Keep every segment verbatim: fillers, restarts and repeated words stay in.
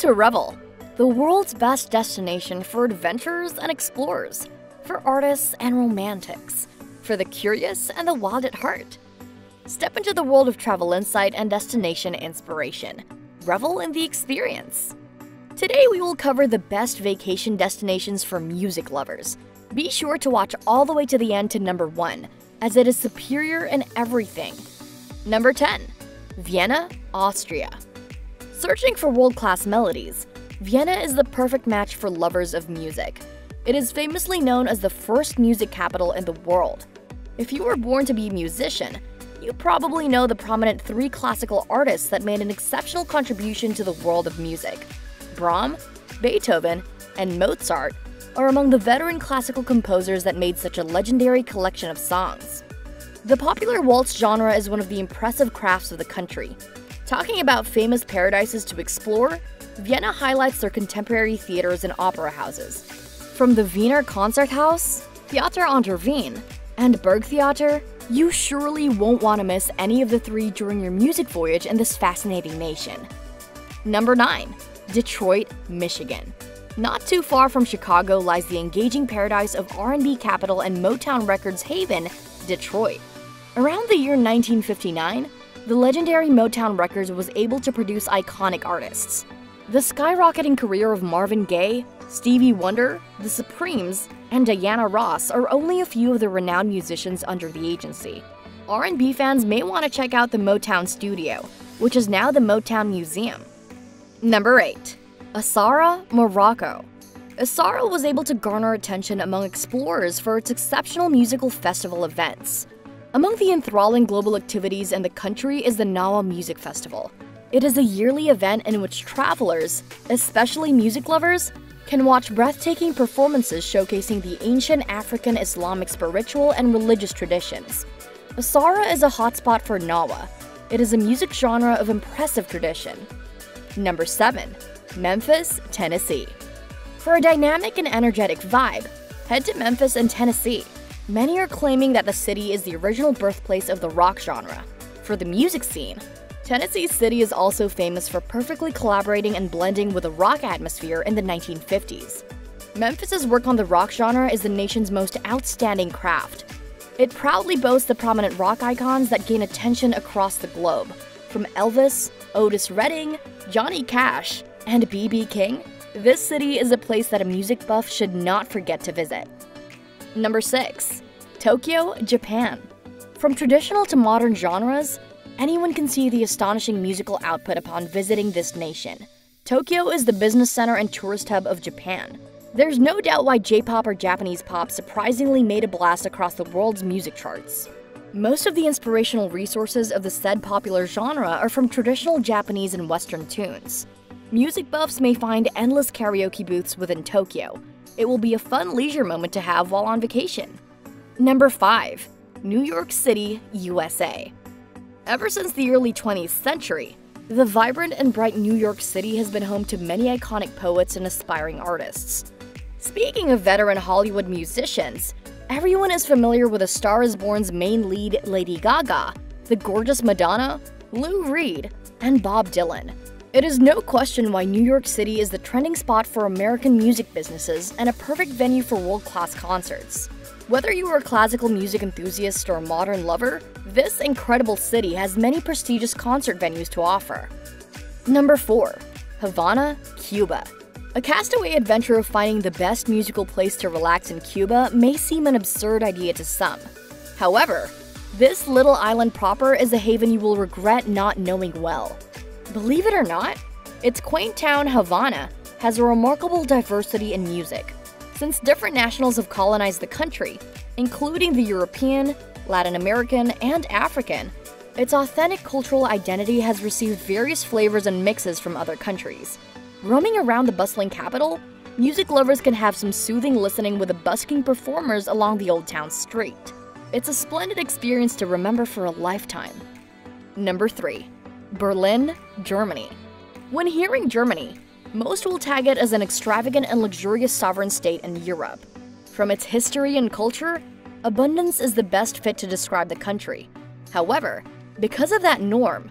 to Revel, the world's best destination for adventurers and explorers, for artists and romantics, for the curious and the wild at heart. Step into the world of travel insight and destination inspiration. Revel in the experience. Today we will cover the best vacation destinations for music lovers. Be sure to watch all the way to the end to number one, as it is superior in everything. Number ten. Vienna, Austria. Searching for world-class melodies, Vienna is the perfect match for lovers of music. It is famously known as the first music capital in the world. If you were born to be a musician, you probably know the prominent three classical artists that made an exceptional contribution to the world of music. Brahms, Beethoven, and Mozart are among the veteran classical composers that made such a legendary collection of songs. The popular waltz genre is one of the impressive crafts of the country. Talking about famous paradises to explore, Vienna highlights their contemporary theaters and opera houses. From the Wiener Konzerthaus, Theater an der Wien, and Burgtheater, you surely won't want to miss any of the three during your music voyage in this fascinating nation. Number nine. Detroit, Michigan. Not too far from Chicago lies the engaging paradise of R and B capital and Motown Records haven, Detroit. Around the year nineteen fifty-nine, the legendary Motown Records was able to produce iconic artists. The skyrocketing career of Marvin Gaye, Stevie Wonder, The Supremes, and Diana Ross are only a few of the renowned musicians under the agency. R and B fans may want to check out the Motown Studio, which is now the Motown Museum. Number eight. Asara, Morocco. Asara was able to garner attention among explorers for its exceptional musical festival events. Among the enthralling global activities in the country is the Nawa Music Festival. It is a yearly event in which travelers, especially music lovers, can watch breathtaking performances showcasing the ancient African Islamic spiritual and religious traditions. Asara is a hotspot for Nawa. It is a music genre of impressive tradition. Number seven. Memphis, Tennessee. For a dynamic and energetic vibe, head to Memphis in Tennessee. Many are claiming that the city is the original birthplace of the rock genre. For the music scene, Tennessee City is also famous for perfectly collaborating and blending with a rock atmosphere in the nineteen fifties. Memphis's work on the rock genre is the nation's most outstanding craft. It proudly boasts the prominent rock icons that gain attention across the globe, from Elvis, Otis Redding, Johnny Cash, and B B King. This city is a place that a music buff should not forget to visit. Number six. Tokyo, Japan. From traditional to modern genres, anyone can see the astonishing musical output upon visiting this nation. Tokyo is the business center and tourist hub of Japan. There's no doubt why J-pop or Japanese pop surprisingly made a blast across the world's music charts. Most of the inspirational resources of the said popular genre are from traditional Japanese and Western tunes. Music buffs may find endless karaoke booths within Tokyo. It will be a fun leisure moment to have while on vacation. Number five. New York City, U S A. Ever since the early twentieth century, the vibrant and bright New York City has been home to many iconic poets and aspiring artists. Speaking of veteran Hollywood musicians, everyone is familiar with A Star is Born's main lead Lady Gaga, the gorgeous Madonna, Lou Reed, and Bob Dylan. It is no question why New York City is the trending spot for American music businesses and a perfect venue for world-class concerts. Whether you are a classical music enthusiast or a modern lover, this incredible city has many prestigious concert venues to offer. Number four. Havana, Cuba. A castaway adventure of finding the best musical place to relax in Cuba may seem an absurd idea to some. However, this little island proper is a haven you will regret not knowing well. Believe it or not, its quaint town Havana has a remarkable diversity in music. Since different nationals have colonized the country, including the European, Latin American, and African, its authentic cultural identity has received various flavors and mixes from other countries. Roaming around the bustling capital, music lovers can have some soothing listening with the busking performers along the Old Town Street. It's a splendid experience to remember for a lifetime. Number three. Berlin, Germany. When hearing Germany, most will tag it as an extravagant and luxurious sovereign state in Europe. From its history and culture, abundance is the best fit to describe the country. However, because of that norm,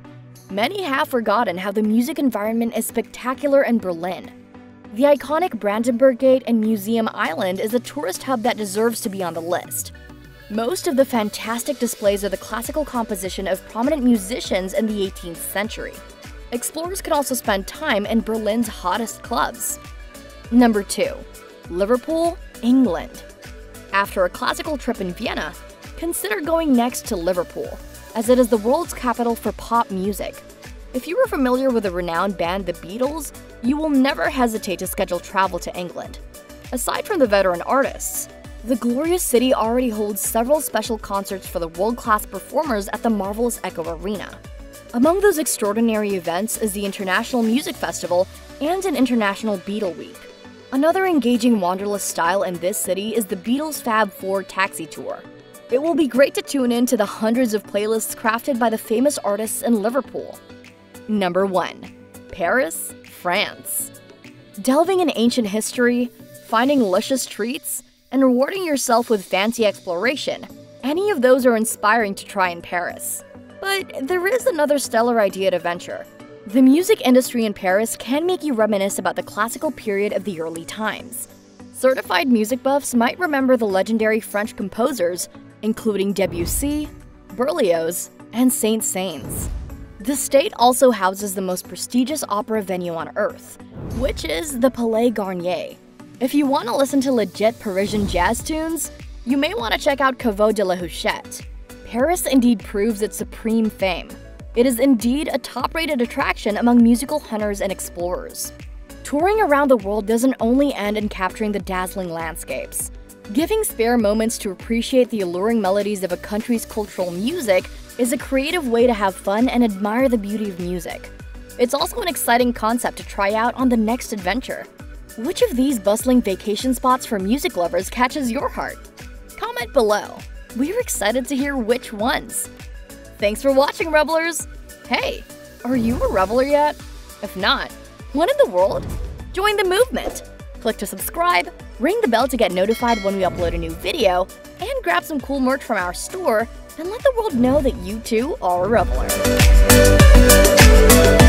Many have forgotten how the music environment is spectacular in Berlin. The iconic Brandenburg Gate and Museum Island is a tourist hub that deserves to be on the list. Most of the fantastic displays are the classical composition of prominent musicians in the eighteenth century. Explorers can also spend time in Berlin's hottest clubs. Number two. Liverpool, England. After a classical trip in Vienna, consider going next to Liverpool, as it is the world's capital for pop music. If you are familiar with the renowned band The Beatles, you will never hesitate to schedule travel to England. Aside from the veteran artists, the glorious city already holds several special concerts for the world-class performers at the marvelous Echo Arena. Among those extraordinary events is the International Music Festival and an International Beatle Week. Another engaging wanderlust style in this city is the Beatles Fab Four Taxi Tour. It will be great to tune in to the hundreds of playlists crafted by the famous artists in Liverpool. Number one. Paris, France. Delving in ancient history, finding luscious treats, and rewarding yourself with fancy exploration, any of those are inspiring to try in Paris. But there is another stellar idea to venture. The music industry in Paris can make you reminisce about the classical period of the early times. Certified music buffs might remember the legendary French composers, including Debussy, Berlioz, and Saint-Saëns. The state also houses the most prestigious opera venue on Earth, which is the Palais Garnier. If you want to listen to legit Parisian jazz tunes, you may want to check out Caveau de la Huchette. Paris indeed proves its supreme fame. It is indeed a top-rated attraction among musical hunters and explorers. Touring around the world doesn't only end in capturing the dazzling landscapes. Giving spare moments to appreciate the alluring melodies of a country's cultural music is a creative way to have fun and admire the beauty of music. It's also an exciting concept to try out on the next adventure. Which of these bustling vacation spots for music lovers catches your heart? Comment below. We're excited to hear which ones. Thanks for watching, Revelers! Hey, are you a Reveler yet? If not, what in the world? Join the movement! Click to subscribe, ring the bell to get notified when we upload a new video, and grab some cool merch from our store, and let the world know that you too are a Reveler.